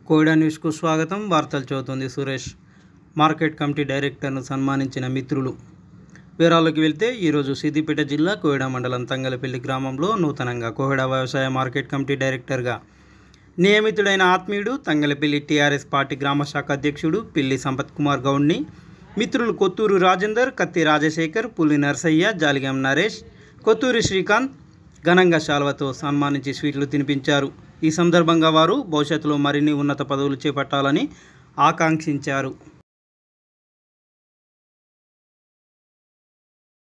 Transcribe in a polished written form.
కోయిడా న్యూస్కు స్వాగతం. వార్తలు చదువుతుంది సురేష్. మార్కెట్ కమిటీ డైరెక్టర్ను సన్మానించిన మిత్రులు. వివరాల్లోకి వెళ్తే ఈరోజు సిద్దిపేట జిల్లా కోయిడా మండలం తంగలపల్లి గ్రామంలో నూతనంగా కోయిడా వ్యవసాయ మార్కెట్ కమిటీ డైరెక్టర్గా నియమితుడైన ఆత్మీయుడు తంగలపల్లి టీఆర్ఎస్ పార్టీ గ్రామ శాఖ అధ్యక్షుడు పిల్లి సంపత్ కుమార్ గౌడ్ని మిత్రులు కొత్తూరు రాజేందర్, కత్తి రాజశేఖర్, పుల్లి నర్సయ్య, జాలిగం నరేష్, కొత్తూరి శ్రీకాంత్ ఘనంగా శాల్వతో సన్మానించి స్వీట్లు తినిపించారు. ఈ సందర్భంగా వారు భవిష్యత్తులో మరిన్ని ఉన్నత పదవులు చేపట్టాలని ఆకాంక్షించారు.